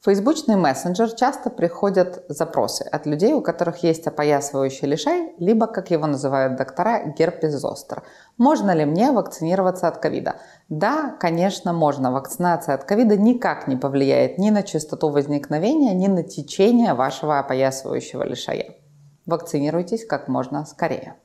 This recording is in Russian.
фейсбучный мессенджер часто приходят запросы от людей, у которых есть опоясывающий лишай, либо, как его называют доктора, герпес зостер. Можно ли мне вакцинироваться от ковида? Да, конечно, можно. Вакцинация от ковида никак не повлияет ни на частоту возникновения, ни на течение вашего опоясывающего лишая. Вакцинируйтесь как можно скорее.